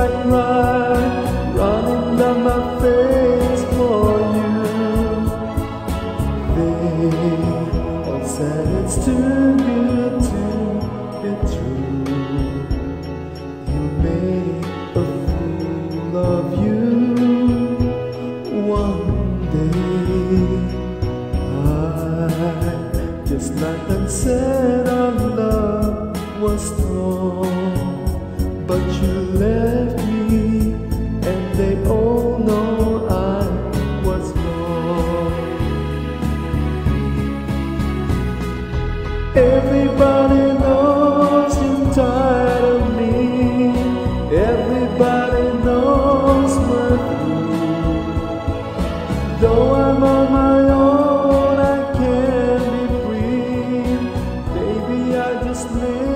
I cry, running down my face for you. They all said it's too good to be true. You made a fool of you. One day I just knocked and said our love was strong, but you left me, and they all know I was wrong. Everybody knows you're tired of me. Everybody knows we're through. Though I'm on my own, I can't be free. Baby, I just live